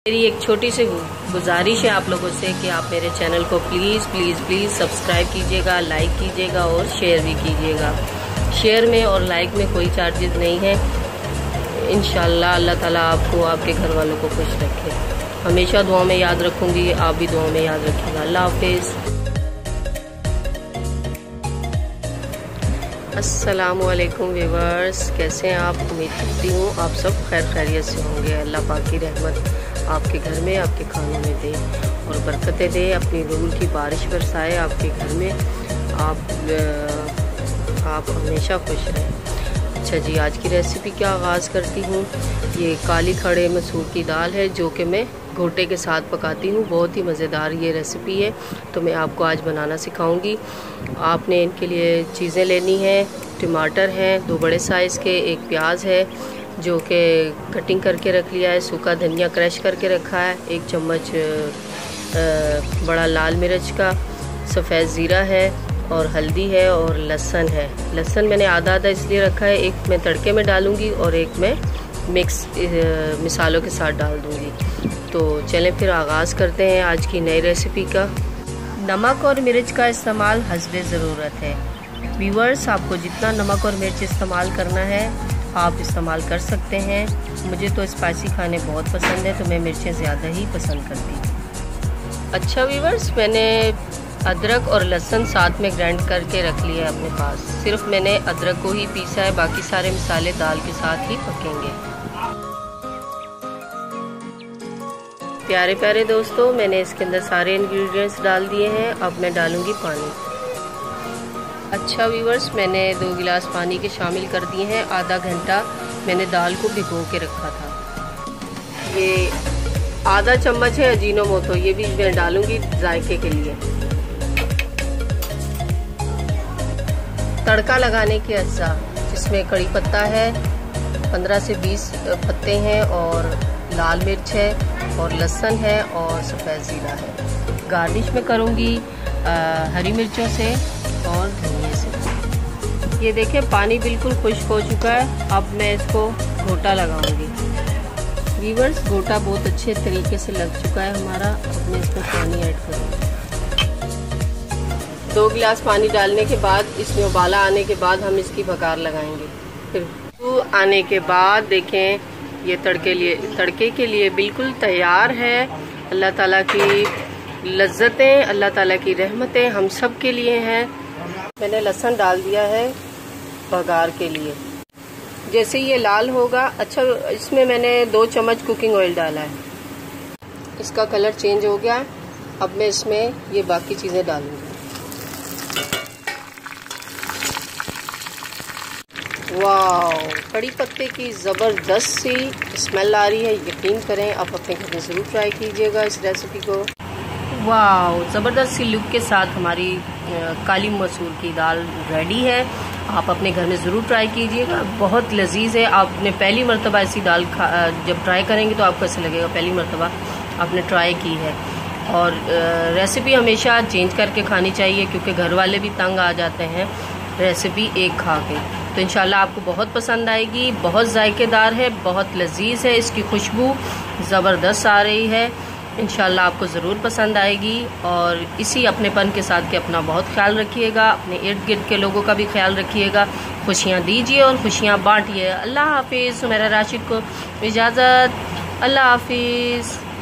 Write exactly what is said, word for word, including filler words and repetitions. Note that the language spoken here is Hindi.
मेरी एक छोटी सी गुजारिश है आप लोगों से कि आप मेरे चैनल को प्लीज़ प्लीज़ प्लीज़ सब्सक्राइब कीजिएगा, लाइक कीजिएगा और शेयर भी कीजिएगा। शेयर में और लाइक में कोई चार्जेस नहीं है। इंशाल्लाह अल्लाह ताला आपको, आपके घर वालों को खुश रखे। हमेशा दुआ में याद रखूँगी, आप भी दुआ में याद रखिएगा। अल्लाह हाफिज़। अस्सलामु अलैकुम व्यूअर्स, कैसे हैं आप? उम्मीद करती हूँ आप सब खैर खैरियत से होंगे। अल्लाह पाक की रहमत आपके घर में, आपके खानों में दे और बरकतें दे, अपनी रूह की बारिश बरसाए आपके घर में। आप आप हमेशा खुश रहें। अच्छा जी, आज की रेसिपी का आगाज़ करती हूँ। ये काली खड़े मसूर की दाल है जो कि मैं घोटे के साथ पकाती हूँ। बहुत ही मज़ेदार ये रेसिपी है, तो मैं आपको आज बनाना सिखाऊंगी। आपने इनके लिए चीज़ें लेनी हैं। टमाटर हैं दो बड़े साइज़ के, एक प्याज है जो कि कटिंग करके रख लिया है, सूखा धनिया क्रश करके रखा है, एक चम्मच बड़ा लाल मिर्च का, सफ़ेद ज़ीरा है और हल्दी है और लहसुन है। लहसुन मैंने आधा आधा इसलिए रखा है, एक मैं तड़के में डालूंगी और एक मैं मिक्स मिसालों के साथ डाल दूंगी। तो चलें फिर आगाज़ करते हैं आज की नई रेसिपी का। नमक और मिर्च का इस्तेमाल हस्बे ज़रूरत है। व्यूअर्स, आपको जितना नमक और मिर्च इस्तेमाल करना है आप इस्तेमाल कर सकते हैं। मुझे तो स्पाइसी खाने बहुत पसंद है, तो मैं मिर्चें ज़्यादा ही पसंद करती हूँ। अच्छा व्यूअर्स, मैंने अदरक और लहसुन साथ में ग्राइंड करके रख लिया है अपने पास। सिर्फ मैंने अदरक को ही पीसा है, बाकी सारे मसाले दाल के साथ ही पकेंगे। प्यारे प्यारे दोस्तों, मैंने इसके अंदर सारे इंग्रेडिएंट्स डाल दिए हैं। अब मैं डालूंगी पानी। अच्छा व्यूअर्स, मैंने दो गिलास पानी के शामिल कर दिए हैं। आधा घंटा मैंने दाल को भिगो के रखा था। ये आधा चम्मच है अजीनोमोटो, ये भी मैं डालूंगी जायके के लिए। तड़का लगाने के अज्जा, जिसमें कड़ी पत्ता है, पंद्रह से बीस पत्ते हैं और लाल मिर्च है और लहसुन है और सफ़ेद ज़ीरा है। गार्निश में करूँगी हरी मिर्चों से और धनिया से। ये देखें पानी बिल्कुल खुश्क हो चुका है। अब मैं इसको घोटा लगाऊंगी। व्यूअर्स, घोटा बहुत अच्छे तरीके से लग चुका है हमारा। अब मैं इसमें पानी ऐड करूँगी। दो गिलास पानी डालने के बाद, इसमें उबाला आने के बाद हम इसकी बघार लगाएंगे। फिर आने के बाद देखें ये तड़के लिए तड़के के लिए बिल्कुल तैयार है। अल्लाह ताला की लज्जतें, अल्लाह ताला की रहमतें हम सब के लिए हैं। मैंने लहसुन डाल दिया है बघार के लिए। जैसे ये लाल होगा, अच्छा इसमें मैंने दो चम्मच कुकिंग ऑयल डाला है। इसका कलर चेंज हो गया। अब मैं इसमें ये बाकी चीज़ें डालूंगी। वाह, कड़ी पत्ते की ज़बरदस्त सी स्मेल आ रही है। यकीन करें, आप अपने घर में ज़रूर ट्राई कीजिएगा इस रेसिपी को। वाह, ज़बरदस्त सी लुक के साथ हमारी काली मसूर की दाल रेडी है। आप अपने घर में ज़रूर ट्राई कीजिएगा, बहुत लजीज है। आपने पहली मर्तबा ऐसी दाल खा जब ट्राई करेंगे तो आपको ऐसा लगेगा पहली मर्तबा आपने ट्राई की है। और रेसिपी हमेशा चेंज करके खानी चाहिए, क्योंकि घर वाले भी तंग आ जाते हैं रेसिपी एक खा के। तो इंशाल्लाह आपको बहुत पसंद आएगी। बहुत जायकेदार है, बहुत लजीज है, इसकी खुशबू ज़बरदस्त आ रही है। इंशाल्लाह आपको ज़रूर पसंद आएगी। और इसी अपनेपन के साथ के अपना बहुत ख्याल रखिएगा, अपने इर्द गिर्द के लोगों का भी ख्याल रखिएगा। खुशियाँ दीजिए और खुशियाँ बांटिए। अल्लाह हाफिज़। सुमेरा राशिद को इजाज़त। अल्लाह हाफिज़।